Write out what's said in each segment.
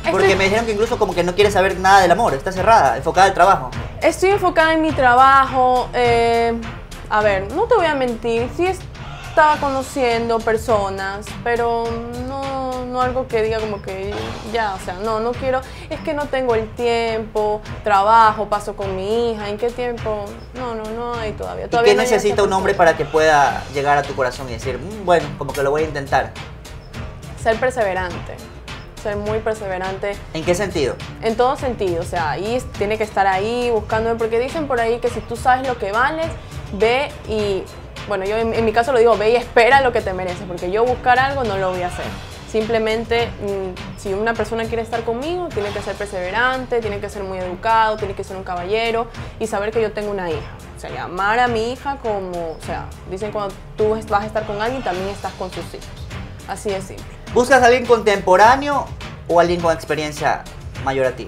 Porque me dijeron que incluso como que no quieres saber nada del amor, está cerrada, enfocada al trabajo. Estoy enfocada en mi trabajo. A ver, no te voy a mentir, sí estaba conociendo personas, pero no algo que diga como que ya, o sea, no quiero, es que no tengo el tiempo, trabajo, paso con mi hija, ¿en qué tiempo? No hay todavía. ¿Y qué necesita un hombre para para que pueda llegar a tu corazón y decir, bueno, como que lo voy a intentar"? ser perseverante. Ser muy perseverante. ¿En qué sentido? En todo sentido, o sea, ahí tiene que estar ahí buscando, porque dicen por ahí que si tú sabes lo que vales, ve y, bueno, yo en mi caso lo digo, ve y espera lo que te mereces, porque yo buscar algo no lo voy a hacer. Simplemente, si una persona quiere estar conmigo, tiene que ser perseverante, tiene que ser muy educado, tiene que ser un caballero y saber que yo tengo una hija. O sea, y amar a mi hija como, o sea, dicen cuando tú vas a estar con alguien, también estás con sus hijos. Así de simple. ¿Buscas a alguien contemporáneo o alguien con experiencia mayor a ti?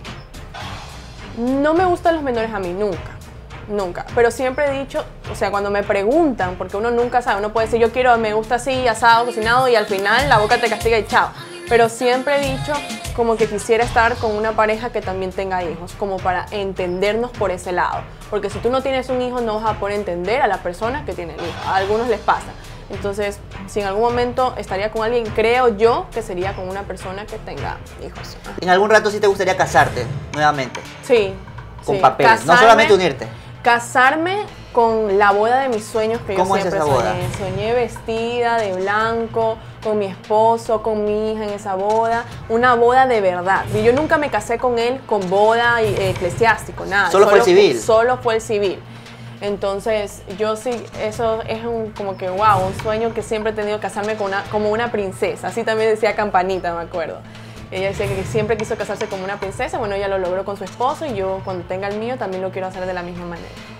No me gustan los menores a mí, nunca. Pero siempre he dicho, o sea, cuando me preguntan, porque uno nunca sabe, uno puede decir yo quiero, me gusta así, asado, cocinado, y al final la boca te castiga y chao. Pero siempre he dicho como que quisiera estar con una pareja que también tenga hijos, como para entendernos por ese lado. Porque si tú no tienes un hijo, no vas a poder entender a la persona que tiene el hijo. A algunos les pasa. Entonces, si en algún momento estaría con alguien, creo yo que sería con una persona que tenga hijos. ¿En algún rato sí te gustaría casarte nuevamente? Sí. Con papeles, no solamente unirte. Casarme con la boda de mis sueños que yo siempre ¿Cómo es esa boda? Soñé vestida de blanco, con mi esposo, con mi hija en esa boda. Una boda de verdad. Y yo nunca me casé con él con boda eclesiástico, nada. ¿Solo fue el civil? Solo fue el civil. Entonces, yo sí, eso es como que, wow, un sueño que siempre he tenido, casarme como una princesa. Así también decía Campanita, me acuerdo. Ella decía que siempre quiso casarse como una princesa. Bueno, ella lo logró con su esposo y yo, cuando tenga el mío, también lo quiero hacer de la misma manera.